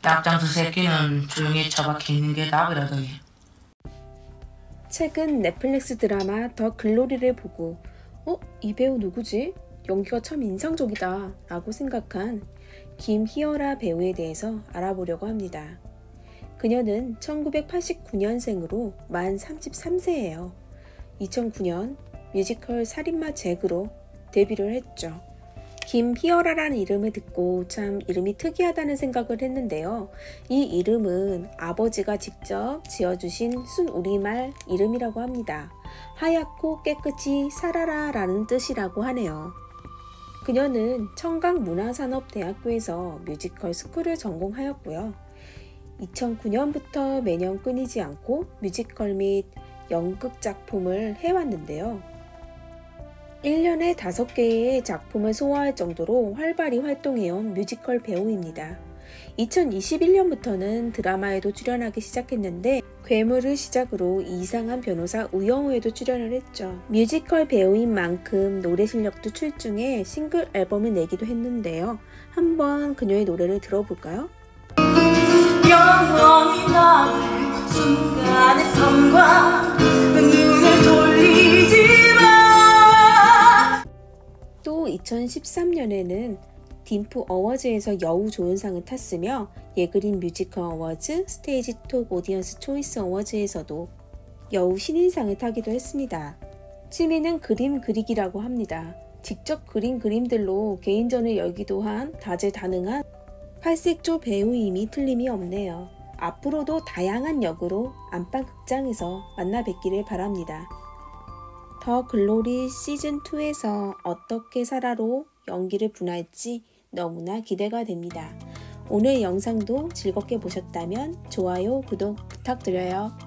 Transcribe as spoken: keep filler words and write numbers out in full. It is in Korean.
약장수 새끼는 조용히 처박혀 있는 게 답이라더니. 최근 넷플릭스 드라마 더 글로리를 보고 어? 이 배우 누구지? 연기가 참 인상적이다 라고 생각한 김희어라 배우에 대해서 알아보려고 합니다. 그녀는 천구백팔십구 년생으로 만 삼십삼 세예요. 이천구 년 뮤지컬 살인마 잭으로 데뷔를 했죠. 김희어라라는 이름을 듣고 참 이름이 특이하다는 생각을 했는데요. 이 이름은 아버지가 직접 지어주신 순우리말 이름이라고 합니다. 하얗고 깨끗이 살아라 라는 뜻이라고 하네요. 그녀는 청강문화산업대학교에서 뮤지컬 스쿨을 전공하였고요. 이천구 년부터 매년 끊이지 않고 뮤지컬 및 연극 작품을 해왔는데요. 일 년에 다섯 개의 작품을 소화할 정도로 활발히 활동해온 뮤지컬 배우입니다. 이천이십일 년부터는 드라마에도 출연하기 시작했는데 괴물을 시작으로 이상한 변호사 우영우에도 출연을 했죠. 뮤지컬 배우인 만큼 노래 실력도 출중해 싱글 앨범을 내기도 했는데요. 한번 그녀의 노래를 들어볼까요? 영원히 남을 순간의 삶과 눈을 돌리지 마. 또 이천십삼 년에는 딤프 어워즈에서 여우조연상을 탔으며 예그린 뮤지컬 어워즈, 스테이지 톱 오디언스 초이스 어워즈에서도 여우 신인상을 타기도 했습니다. 취미는 그림 그리기라고 합니다. 직접 그린 그림들로 개인전을 열기도 한 다재다능한 팔색조 배우임이 틀림이 없네요. 앞으로도 다양한 역으로 안방극장에서 만나 뵙기를 바랍니다. 더 글로리 시즌이에서 어떻게 살아로 연기를 분할지 너무나 기대가 됩니다. 오늘 영상도 즐겁게 보셨다면 좋아요, 구독 부탁드려요.